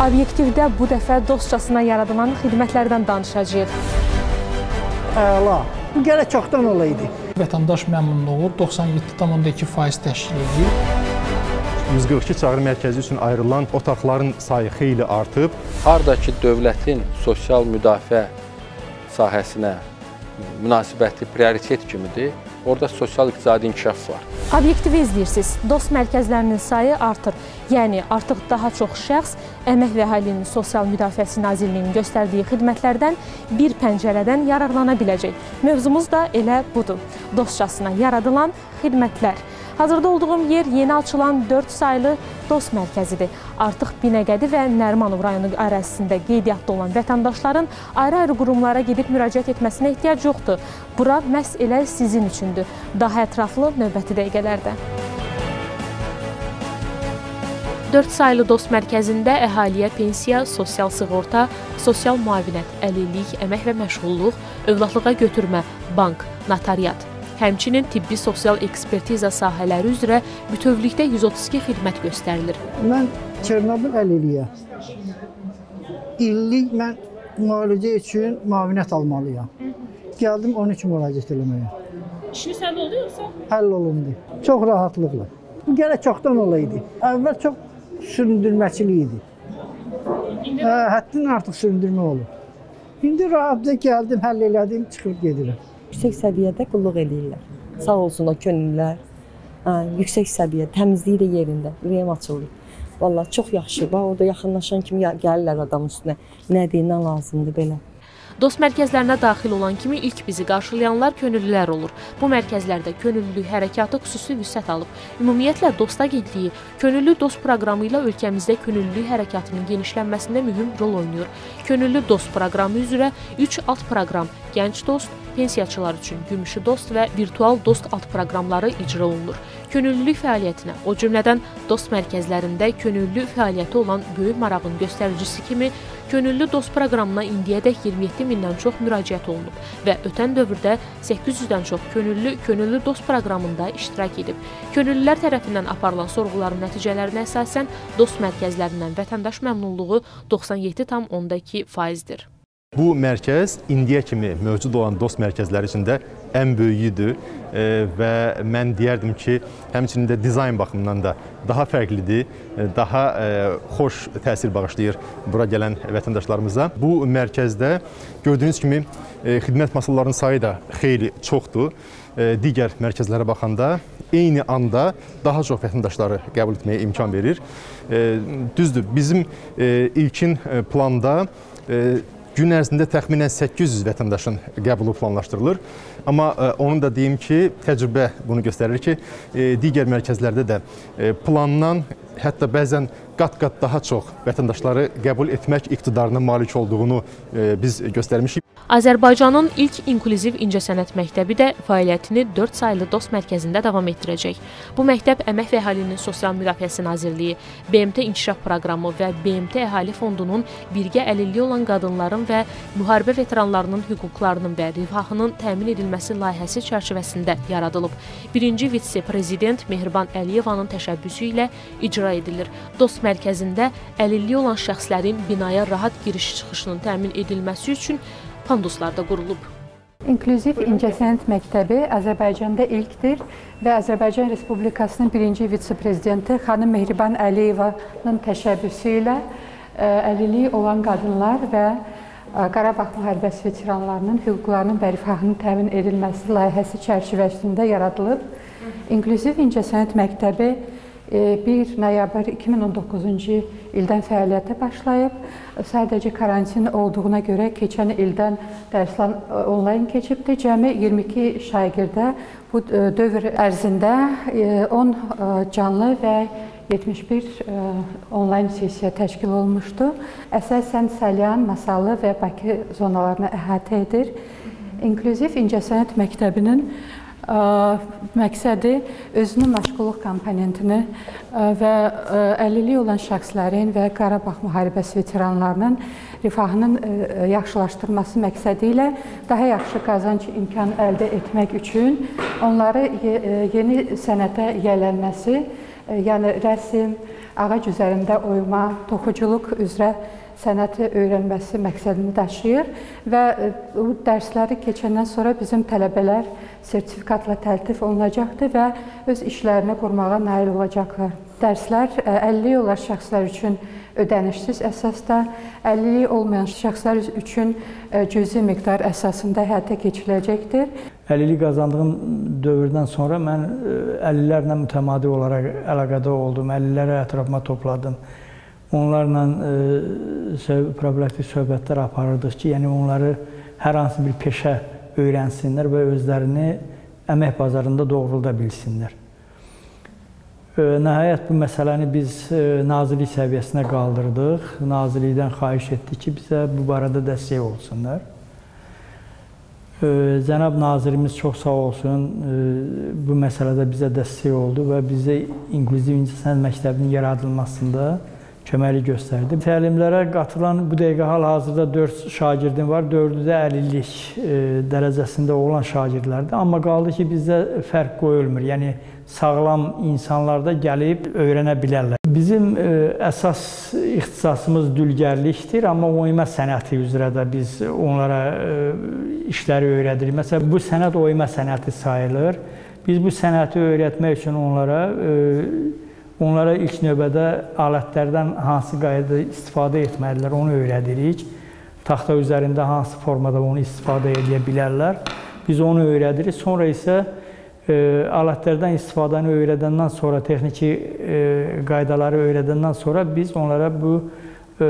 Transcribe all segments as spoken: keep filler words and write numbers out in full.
Obyektivdə bu dəfə dostcasına yaradılan xidmətlərdən danışacağıq. Əla, bu gərək çoxdan olaydı. Vətəndaş məmnunluğu doxsan yeddi tam onda iki faiz təşkil edir. yüz qırx iki çağrı mərkəzi üçün ayrılan otaqların sayı xeyli artıb. Hardakı dövlətin sosial müdafiə sahəsinə münasibəti prioritet kimidir, orada sosial-iqtisadi inkişaf var. Obyektivi izləyirsiniz. Dost mərkəzlərinin sayı artır. Yəni, artıq daha çox şəxs Əmək və Əhalinin Sosial Müdafiəsi Nazirliyinin göstərdiyi xidmətlərdən bir pəncərədən yararlana biləcək. Mövzumuz da elə budur. Dostcasına yaradılan xidmətlər. Hazırda olduğum yer yeni açılan dörd saylı dost mərkəzidir. Artıq Binəqədi və Nərimanov rayonu ərazisində qeydiyyatda olan vətəndaşların ayrı-ayrı qurumlara gedib müraciət etməsinə ehtiyac yoxdur. Bura məhz elə sizin üçündür. Daha ətraflı növbəti dəqiqələrdə. Dörd saylı dost mərkəzində əhaliyə pensiya, sosial sığorta, sosial müavinət, əlillik, əmək və məşğulluq, övladlığa götürmə, bank, notariat, həmçinin tibbi sosial ekspertiza sahələri üzrə bütövlükdə yüz otuz iki xidmət göstərilir. Mən Çernobil əlilliyə illik mən müalicə üçün müavinət almalıyam. Gəldim onun üçün müraciət eləməyə. İşiniz həll oldu yoxsa? Həll olundu. Çox rahatlıqla. Bu gərək çoxdan olaydı. Əvvəl çox süründürməçilik idi. Hə, həddindən artıq süründürmə olur. İndi rahatca gəldim, həll elədim, çıxıb gedirəm. Yüksək səviyyədə qulluq edirlər. Sağ olsun o könüllülər. Yüksək səviyyə, təmizliyi də yerində, ürəyim açılır. Vallahi çox yaxşı. Bax, orada yaxınlaşan kimi gəlirlər adamın üstünə. Nədir, nə lazımdır belə. Dost mərkəzlərinə daxil olan kimi ilk bizi qarşılayanlar könüllülər olur. Bu mərkəzlərdə könüllülük hərəkatı xüsusi vüsət alıb. Ümumiyyətlə, Dost Agentliyi Könüllü Dost proqramı ilə ölkəmizdə könüllülük hərəkatının genişlənməsində mühüm rol oynayır. Könüllü Dost proqramı üzrə üç alt proqram, Gənc Dost, pensiyaçılar üçün Gümüşü Dost və Virtual Dost alt proqramları icra olunur. Könüllülük fəaliyyətinə, o cümlədən Dost mərkəzlərində könüllü fəaliyyəti olan böyük marağın göstəricisi kimi Könüllü Dost proqramına indiyədək iyirmi yeddi mindən çox müraciət olunub və ötən dövrdə səkkiz yüzdən çox könüllü Könüllü Dost proqramında iştirak edib. Könüllülər tərəfindən aparılan sorğuların nəticələrinə əsasən Dost mərkəzlərindən vətəndaş məmnunluğu doxsan yeddi tam onda iki faizdir. Bu mərkəz indiyə kimi mövcud olan dost mərkəzləri içində ən böyüyüdür və mən deyərdim ki, həmçinin də dizayn baxımından da daha fərqlidir, daha xoş təsir bağışlayır bura gələn vətəndaşlarımıza. Bu mərkəzdə gördüyünüz kimi xidmət masalarının sayı da xeyli çoxdur. Digər mərkəzlərə baxanda eyni anda daha çox vətəndaşları qəbul etməyə imkan verir. Düzdür, bizim ilkin planda gün ərzində təxminən səkkiz yüz vətəndaşın qəbulu planlaşdırılır. Amma onun da deyim ki, təcrübə bunu göstərir ki, digər mərkəzlərdə də plandan hətta bəzən qat-qat daha çox vətəndaşları qəbul etmək iqtidarına malik olduğunu biz göstərmişik. Azərbaycanın ilk inklüziv incəsənət məktəbi də fəaliyyətini dörd saylı dost mərkəzində davam etdirəcək. Bu məktəb Əmək və Əhalinin Sosial Müdafiəsi Nazirliyi, B M T İnkişaf Proqramı və B M T Əhali Fondunun birgə əlilliyi olan qadınların və müharibə veteranlarının hüquqlarının və rifahının təmin edilməsi layihəsi çərçivəsində yaradılıb. Birinci vitse-prezident Mehriban Əliyevanın təşəbbüsü ilə icra edilir. Dost mərkəzində əlilliyi olan şəxslərin binaya rahat giriş-çıxışının təmin edilməsi üçün panduslar da qurulub. İnklüziv İncəsənət Məktəbi Azərbaycanda ilkdir və Azərbaycan Respublikasının birinci vitse-prezidenti xanım Mehriban Əliyevanın təşəbbüsü ilə əlilliyi olan qadınlar və Qarabağ müharibəsi veteranlarının hüquqlarının və rifahının təmin edilməsi layihəsi çərçivəsində yaradılıb. İnklüziv İncəsənət Məktəbi bir noyabr iki min on doqquzuncu ildən fəaliyyətə başlayıb. Sadəcə karantin olduğuna görə keçən ildən dərslər onlayn keçibdir. Cəmi iyirmi iki şagirdə bu dövr ərzində on canlı və yetmiş bir onlayn sessiya təşkil olmuşdu. Əsasən Salyan, Masallı və Bakı zonalarına əhatə edir. İnklüziv İncəsənət Məktəbinin məqsədi özünün məşğulluq komponentini və əlilliyi olan şəxslərin və Qarabağ müharibəsi veteranlarının rifahının yaxşılaşdırılması məqsədi ilə daha yaxşı qazanc imkanı əldə etmək üçün onları yeni sənətə yiyələnməsi yəni rəsm, ağac üzərində oyma, toxuculuq üzrə sənəti öyrənməsi məqsədini daşıyır və bu dərsləri keçəndən sonra bizim tələbələr sertifikatla təltif olunacaqdır və öz işlərini qurmağa nail olacaqlar. Dərslər əlilliyi olan şəxslər üçün ödənişsiz əsasda, əlilliyi olmayan şəxslər üçün cüzi miqdar əsasında həyata keçiriləcəkdir. Əlillik qazandığım dövrdən sonra mən əlillərlə mütəmadi olaraq əlaqədə oldum, əlilləri ətrafıma topladım. Onlarla e, problematik söhbətlər aparırdıq ki, yəni onları hər hansı bir peşə öyrənsinlər və özlərini əmək bazarında doğrulda bilsinlər. E, nəhayət bu məsələni biz e, nazirlik səviyyəsinə qaldırdıq. Nazirlikdən xahiş etdik ki, bizə bu barədə dəstək olsunlar. E, Cənab nazirimiz çox sağ olsun, e, bu məsələdə bizə dəstək oldu və bizə İnklüziv İncəsənət Məktəbinin yaradılmasında köməklik göstərdi. Təlimlərə qatılan bu dəqiqə hal-hazırda dörd şagirdim var. Dördü də əlillik e, dərəcəsində olan şagirdlərdir. Amma qaldı ki, bizdə fərq qoyulmur. Yəni, sağlam insanlar da gəlib öyrənə bilərlər. Bizim e, əsas ixtisasımız dülgərlikdir, amma oyma sənəti üzrə də biz onlara e, işləri öyrədirik. Məsələn, bu sənət oyma sənəti sayılır. Biz bu sənəti öyrətmək üçün onlara e, Onlara ilk növbədə alətlərdən hansı qaydada istifadə etməlidirlər, onu öyrədirik. Taxta üzərində hansı formada onu istifadə edə bilərlər. Biz onu öyrədirik. Sonra isə e, alətlərdən istifadəni öyrədəndən sonra, texniki e, qaydaları öyrədəndən sonra biz onlara bu e,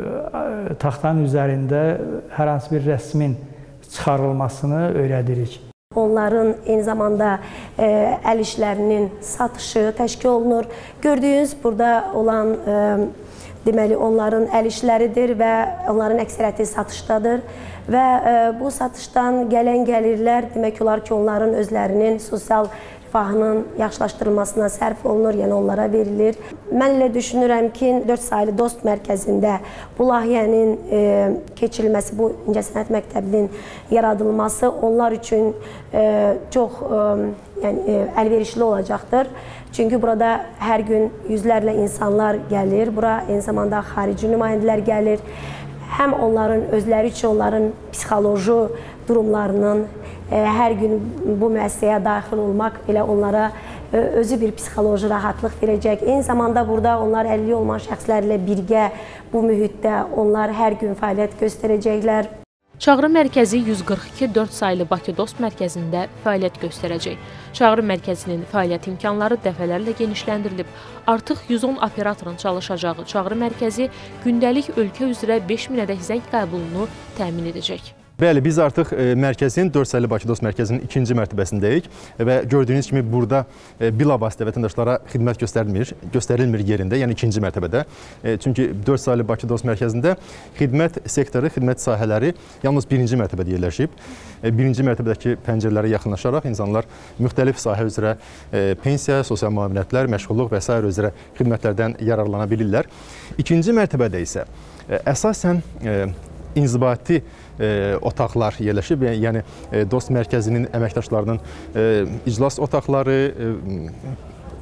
taxtanın üzərində hər hansı bir rəsmin çıxarılmasını öyrədirik. Onların eyni zamanda e, əl işlərinin satışı təşkil olunur. Gördüyünüz burada olan e, deməli onların əl işləridir və onların əksəriyyəti satışdadır. Və e, bu satışdan gələn gəlirlər demək olar ki, onların özlərinin sosial rifahının yaxşılaşdırılmasına sərf olunur, yəni onlara verilir. Mən elə düşünürəm ki, dörd saylı Dost mərkəzində bu layihənin e, keçirilməsi, bu İncəsənət Məktəbinin yaradılması onlar üçün e, çox e, yəni, e, əlverişli olacaqdır. Çünki burada hər gün yüzlərlə insanlar gəlir, bura eyni zamanda xarici nümayəndələr gəlir. Həm onların özləri üçün onların psixoloji durumlarının hər gün bu müəssisəyə daxil olmaq belə onlara özü bir psixoloji rahatlıq verəcək. Eyni zamanda burada onlar əlilliyi olan şəxslərlə birgə bu mühitdə onlar hər gün fəaliyyət göstərəcəklər. Çağrı mərkəzi yüz qırx iki dörd saylı Bakı Dost mərkəzində fəaliyyət göstərəcək. Çağrı mərkəzinin fəaliyyət imkanları dəfələrlə genişləndirilib. Artıq yüz on operatorun çalışacağı Çağrı mərkəzi gündəlik ölkə üzrə beş minədək zəng qəbulunu təmin edəcək. Bəli, biz artıq e, mərkəzin dörd saylı Bakı Dost mərkəzinin ikinci mərtəbəsindəyik və gördüyünüz kimi burada e, bilavasitə vətəndaşlara xidmət göstərilmir, göstərilmir yerində, yəni ikinci mərtəbədə. E, çünki dörd saylı Bakı Dost mərkəzində xidmət sektoru, xidmət sahələri yalnız birinci mərtəbədə yerləşib. E, birinci mərtəbədəki pəncərələrə yaxınlaşaraq insanlar müxtəlif sahə üzrə e, pensiya, sosial müavinətlər, məşğulluq və s. üzrə xidmətlərdən yararlana bilirlər. İkinci mərtəbədə isə e, əsasən e, inzibati e, otaqlar yerləşib, yəni e, Dost mərkəzinin əməkdaşlarının e, iclas otaqları, e,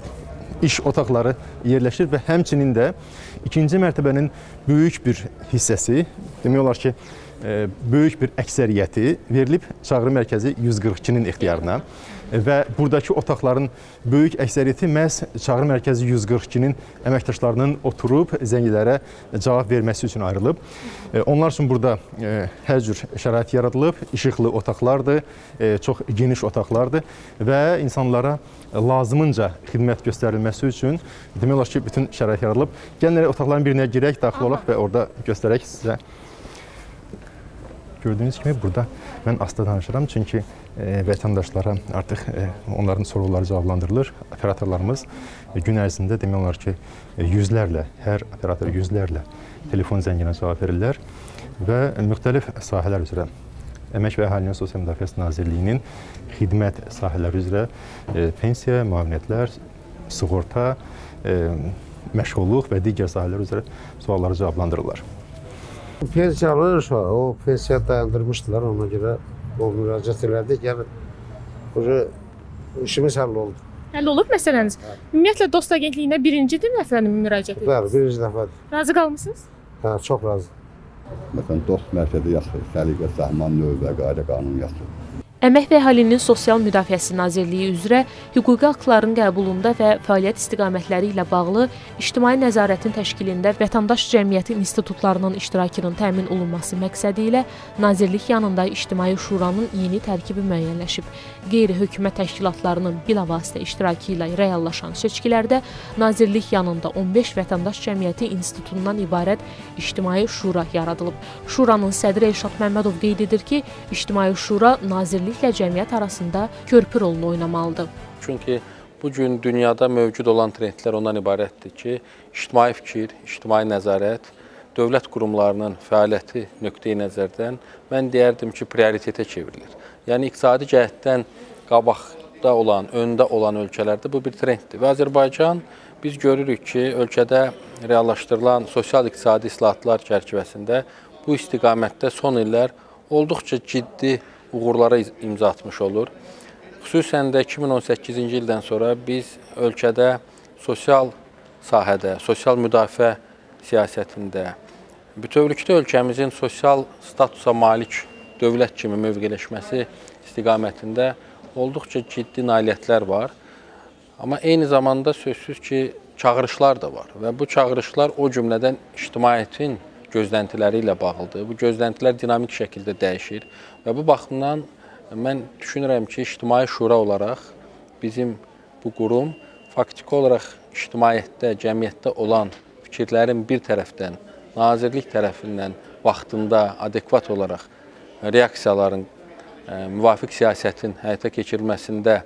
iş otaqları yerləşir və həmçinin də ikinci mərtəbənin böyük bir hissəsi, demək olar ki, e, böyük bir əksəriyyəti verilib Çağrı mərkəzi yüz qırx ikinin ixtiyarına. Və buradakı otaqların böyük əksəriyyəti məhz Çağrı mərkəzi yüz qırx ikinin əməkdaşlarının oturub zənglərə cavab verməsi üçün ayrılıb. Onlar üçün burada hər cür şərait yaradılıb, işıqlı otaqlardır, çox geniş otaqlardır və insanlara lazımınca xidmət göstərilməsi üçün demək olar ki, bütün şərait yaradılıb. Gəlin otaqların birinə girək, daxil olaq və orada göstərək sizə. Gördüyünüz kimi burada mən asta danışıram, çünki e, vətəndaşlara artıq e, onların soruları cavablandırılır. Operatorlarımız e, gün ərzində demək olar ki, e, yüzlərlə, hər operator yüzlərlə telefon zənginə cavab verirlər və müxtəlif sahələr üzrə Əmək və Əhalinin Sosial Müdafiəsi Nazirliyinin xidmət sahələri üzrə e, pensiya, müavinətlər, sığorta, e, məşğulluq və digər sahələr üzrə sualları cavablandırırlar. Pensiyalı o pensiya dayandırmışdılar, ona görə o müraciət elədik. Yəni, işimiz həll oldu. Həll olub məsələniz? Ümumiyyətlə Dost Agentliyinə birinci dəfəmi müraciət edirsiniz? Bəli, birinci dəfədir. Razı qalmısınız? Hə, çox razı. Məsələn, Dost mərkəzi yaxşı, səliqə, səhman, növbə, qayda, qanun yaxşı. Əmək və Əhalinin Sosial Müdafiəsi Nazirliyi üzrə hüquqi aktların qəbulunda və fəaliyyət istiqamətləri ilə bağlı ictimai nəzarətin təşkilində vətəndaş cəmiyyəti institutlarının iştirakının təmin olunması məqsədi ilə Nazirlik yanında İctimai Şuranın yeni tərkibi müəyyənləşib. Qeyri-hökumət təşkilatlarının bilavasitə iştirakı ilə reallaşan seçkilərdə Nazirlik yanında on beş vətəndaş cəmiyyəti institutundan ibarət İctimai Şura yaradılıb. Şuranın sədri Elşad Məmmədov qeyd edir ki, İctimai Şura Nazirlik cəmiyyət arasında körpü rolunu oynamalıdır. Çünki bu gün dünyada mövcud olan trendlər ondan ibarətdir ki, ictimai fikir, ictimai nəzarət, dövlət qurumlarının fəaliyyəti nöqteyi nəzərdən mən deyərdim ki, prioritetə çevrilir. Yəni, iqtisadi cəhətdən qabaqda olan, öndə olan ölkələrdə bu bir trenddir. Və Azərbaycan biz görürük ki, ölkədə reallaşdırılan sosial-iqtisadi islahatlar çərçivəsində bu istiqamətdə son illər olduqca ciddi uğurlara imza atmış olur. Xüsusən də iki min on səkkizinci ildən sonra biz ölkədə sosial sahədə, sosial müdafiə siyasətində, bütövlükdə ölkəmizin sosial statusa malik dövlət kimi mövqeləşməsi istiqamətində olduqca ciddi nailiyyətlər var. Amma eyni zamanda sözsüz ki, çağırışlar da var və bu çağırışlar o cümlədən ictimaiyyətin gözləntiləri ilə bağlıdır. Bu gözləntilər dinamik şəkildə dəyişir və bu baxımdan mən düşünürəm ki, İctimai Şura olaraq bizim bu qurum faktiki olaraq ictimaiyyətdə, cəmiyyətdə olan fikirlərin bir tərəfdən, nazirlik tərəfindən vaxtında adekvat olaraq reaksiyaların, müvafiq siyasətin həyata keçirilməsində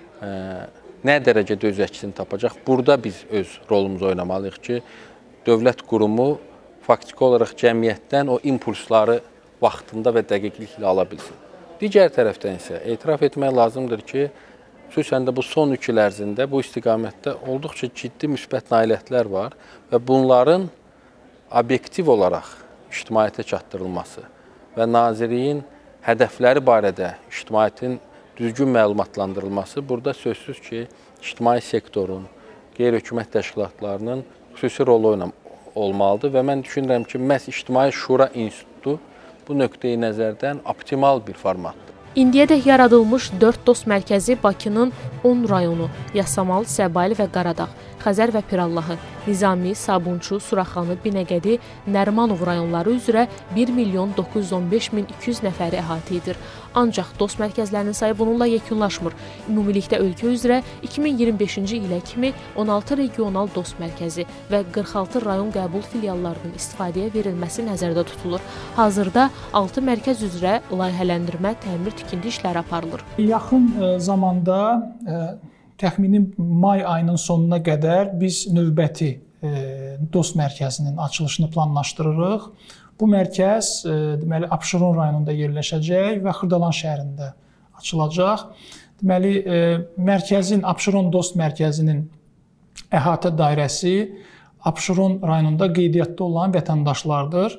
nə dərəcədə öz əksini tapacaq? Burada biz öz rolumuzu oynamalıyıq ki, dövlət qurumu faktiki olaraq cəmiyyətdən o impulsları vaxtında və dəqiqliklə ala bilsin. Digər tərəfdən isə etiraf etmək lazımdır ki, xüsusən də bu son üç il ərzində bu istiqamətdə olduqca ciddi müsbət nailiyyətlər var və bunların obyektiv olaraq ictimaiyyətə çatdırılması və nazirliyin hədəfləri barədə ictimaiyyətin düzgün məlumatlandırılması burada sözsüz ki, ictimai sektorun, qeyri-hökumət təşkilatlarının xüsusi rolu olmalıdır və mən düşünürəm ki, məhz İctimai Şura İnstitutu bu nöqteyi nəzərdən optimal bir formatdır. İndiyədək yaradılmış dörd Dost mərkəzi Bakının on rayonu, Yasamal, Səbail və Qaradağ, Xəzər və Pirallahı, Nizami, Sabunçu, Suraxanı, Binəqədi, Nərimanov rayonları üzrə bir milyon doqquz yüz on beş min iki yüz nəfəri əhatə edir. Ancaq Dost mərkəzlərinin sayı bununla yekunlaşmır. Ümumilikdə ölkə üzrə iki min iyirmi beşinci ilə kimi on altı regional Dost mərkəzi və qırx altı rayon qəbul filiallarının istifadəyə verilməsi nəzərdə tutulur. Hazırda altı mərkəz üzrə layihələndirmə, təmir, tikinti işləri aparılır. Yaxın zamanda təxmini may ayının sonuna qədər biz növbəti Dost mərkəzinin açılışını planlaşdırırıq. Bu mərkəz deməli Abşeron rayonunda yerləşəcək və Xırdalan şəhərində açılacaq. Deməli mərkəzin Abşeron Dost mərkəzinin əhatə dairəsi Abşeron rayonunda qeydiyyatda olan vətəndaşlardır.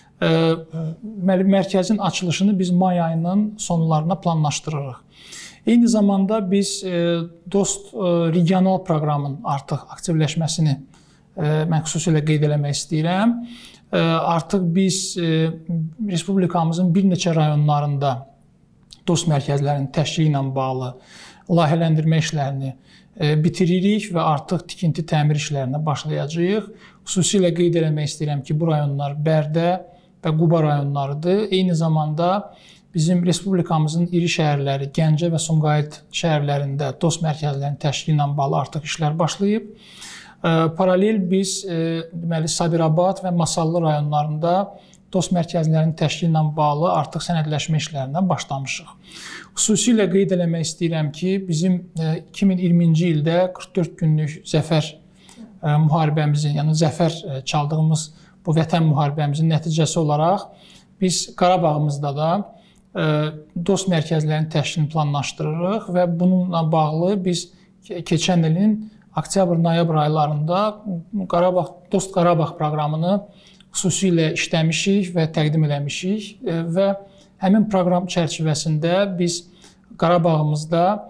Deməli mərkəzin açılışını biz may ayının sonlarına planlaşdırırıq. Eyni zamanda biz Dost regional proqramın artıq aktivləşməsini mən xüsusilə qeyd eləmək istəyirəm. Artıq biz Respublikamızın bir neçə rayonlarında Dost mərkəzlərinin təşkili ilə bağlı layihələndirmə işlərini bitiririk və artıq tikinti təmir işlərinə başlayacağıq. Xüsusilə qeyd eləmək istəyirəm ki, bu rayonlar Bərdə və Quba rayonlarıdır. Eyni zamanda bizim Respublikamızın iri şəhərləri Gəncə və Sumqayıt şəhərlərində Dost mərkəzlərinin təşkili ilə bağlı artıq işlər başlayıb. Paralel biz deməli Sabirabad və Masallı rayonlarında Dost mərkəzlərinin təşkili ilə bağlı artıq sənədləşmə işlərinə başlamışıq. Xüsusilə qeyd eləmək istəyirəm ki, bizim iki min iyirminci ildə qırx dörd günlük zəfər müharibəmizin, yəni zəfər çaldığımız bu vətən müharibəmizin nəticəsi olaraq biz Qarabağımızda da Dost mərkəzlərinin təşkilini planlaşdırırıq və bununla bağlı biz keçən ilin oktyabr-noyabr aylarında Qarabağ, Dost Qarabağ proqramını xüsusilə işləmişik və təqdim eləmişik və həmin proqram çərçivəsində biz Qarabağımızda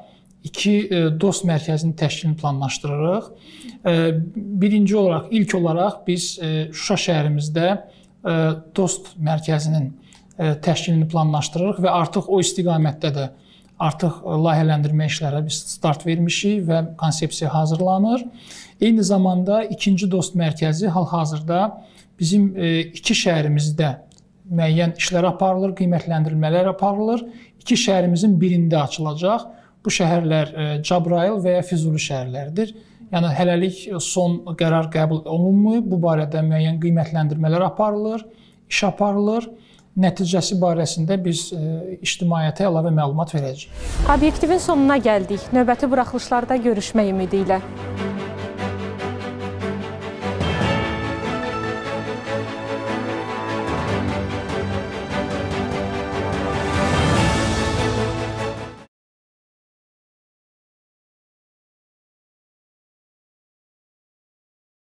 iki dost mərkəzinin təşkilini planlaşdırırıq. Birinci olaraq, ilk olaraq biz Şuşa şəhərimizdə dost mərkəzinin təşkilini planlaşdırırıq və artıq o istiqamətdə də artıq layihələndirmə işlərə biz start vermişik və konsepsiya hazırlanır. Eyni zamanda ikinci dost mərkəzi hal-hazırda bizim iki şəhərimizdə müəyyən işlər aparılır, qiymətləndirilmələr aparılır. İki şəhərimizin birində açılacaq. Bu şəhərlər Cəbrayıl və ya Füzuli şəhərləridir. Yəni hələlik son qərar qəbul olunmuyub. Bu barədə müəyyən qiymətləndirmələr aparılır, iş aparılır. Nəticəsi barəsində biz ictimaiyyətə əlavə məlumat verəcəyik. Obyektivin sonuna gəldik. Növbəti buraxılışlarda görüşmək ümidi ilə.